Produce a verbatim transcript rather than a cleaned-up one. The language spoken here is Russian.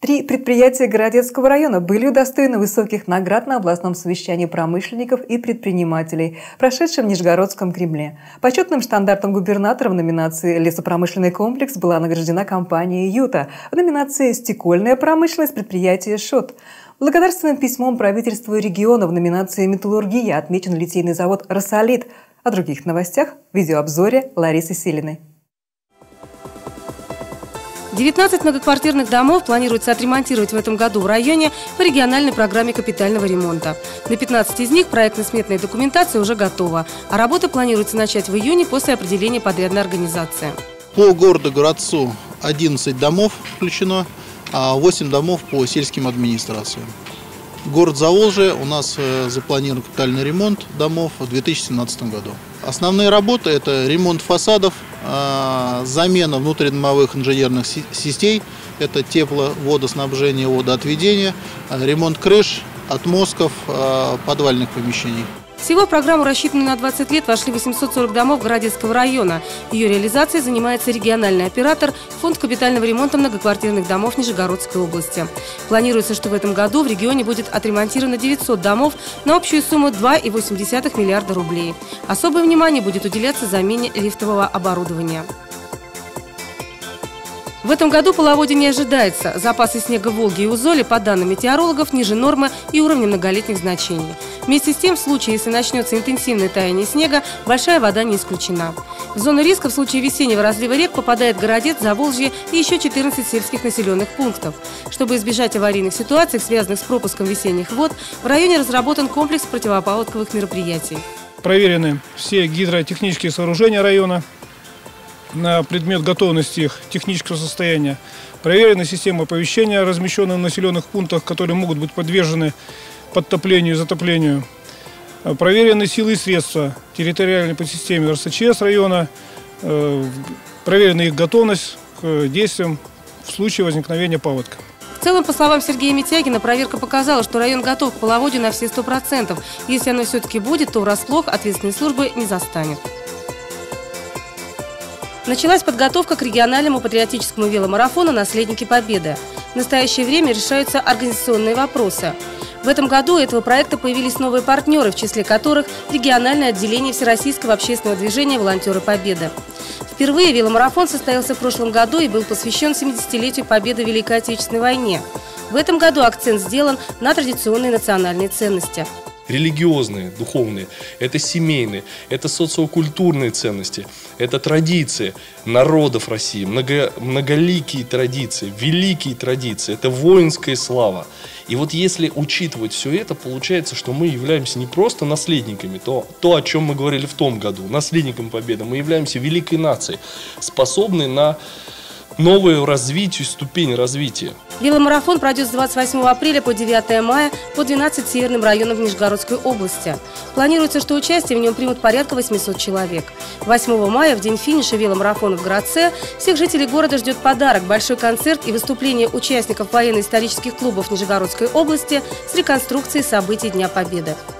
Три предприятия Городецкого района были удостоены высоких наград на областном совещании промышленников и предпринимателей, прошедшем в Нижегородском Кремле. Почетным штандартом губернатора в номинации «Лесопромышленный комплекс» была награждена компания «Юта», в номинации «Стекольная промышленность» предприятие «Шот». Благодарственным письмом правительству региона в номинации «Металлургия» отмечен литейный завод «Росолит». О других новостях в видеообзоре Ларисы Силиной. девятнадцать многоквартирных домов планируется отремонтировать в этом году в районе по региональной программе капитального ремонта. На пятнадцати из них проектно-сметная документация уже готова, а работы планируется начать в июне после определения подрядной организации. По городу-городцу одиннадцать домов включено, а восемь домов по сельским администрациям. Город Заволжье у нас запланирован капитальный ремонт домов в две тысячи семнадцатом году. Основные работы – это ремонт фасадов, замена внутридомовых инженерных сетей, это тепло, водоснабжение, водоотведение, ремонт крыш, отмостков, подвальных помещений. Всего в программу, рассчитанную на двадцать лет, вошли восемьсот сорок домов Городецкого района. Ее реализацией занимается региональный оператор Фонд капитального ремонта многоквартирных домов Нижегородской области. Планируется, что в этом году в регионе будет отремонтировано девятьсот домов на общую сумму два и восемь десятых миллиарда рублей. Особое внимание будет уделяться замене лифтового оборудования. В этом году половодья не ожидается. Запасы снега в Волге и Узоле, по данным метеорологов, ниже нормы и уровня многолетних значений. Вместе с тем, в случае, если начнется интенсивное таяние снега, большая вода не исключена. В зону риска в случае весеннего разлива рек попадает Городец, Заволжье и еще четырнадцать сельских населенных пунктов. Чтобы избежать аварийных ситуаций, связанных с пропуском весенних вод, в районе разработан комплекс противопаводковых мероприятий. Проверены все гидротехнические сооружения района на предмет готовности их технического состояния. Проверена система оповещения, размещенная в населенных пунктах, которые могут быть подвержены подтоплению и затоплению. Проверены силы и средства территориальной подсистемы эр эс че эс района. Проверена их готовность к действиям в случае возникновения паводка. В целом, по словам Сергея Митягина, проверка показала, что район готов к половодью на все сто процентов. Если оно все-таки будет, то врасплох ответственные службы не застанет. Началась подготовка к региональному патриотическому веломарафону «Наследники Победы». В настоящее время решаются организационные вопросы. В этом году у этого проекта появились новые партнеры, в числе которых региональное отделение Всероссийского общественного движения «Волонтеры Победы». Впервые веломарафон состоялся в прошлом году и был посвящен семидесятилетию Победы в Великой Отечественной войне. В этом году акцент сделан на традиционные национальные ценности. Религиозные, духовные, это семейные, это социокультурные ценности, это традиции народов России, много, многоликие традиции, великие традиции, это воинская слава. И вот если учитывать все это, получается, что мы являемся не просто наследниками, то, то о чем мы говорили в том году, наследником Победы, мы являемся великой нацией, способной на новое развитие, ступень развития. Веломарафон пройдет с двадцать восьмого апреля по девятое мая по двенадцати северным районам Нижегородской области. Планируется, что участие в нем примут порядка восьмисот человек. восьмого мая, в день финиша веломарафона в Городце, всех жителей города ждет подарок – большой концерт и выступление участников военно-исторических клубов Нижегородской области с реконструкцией событий Дня Победы.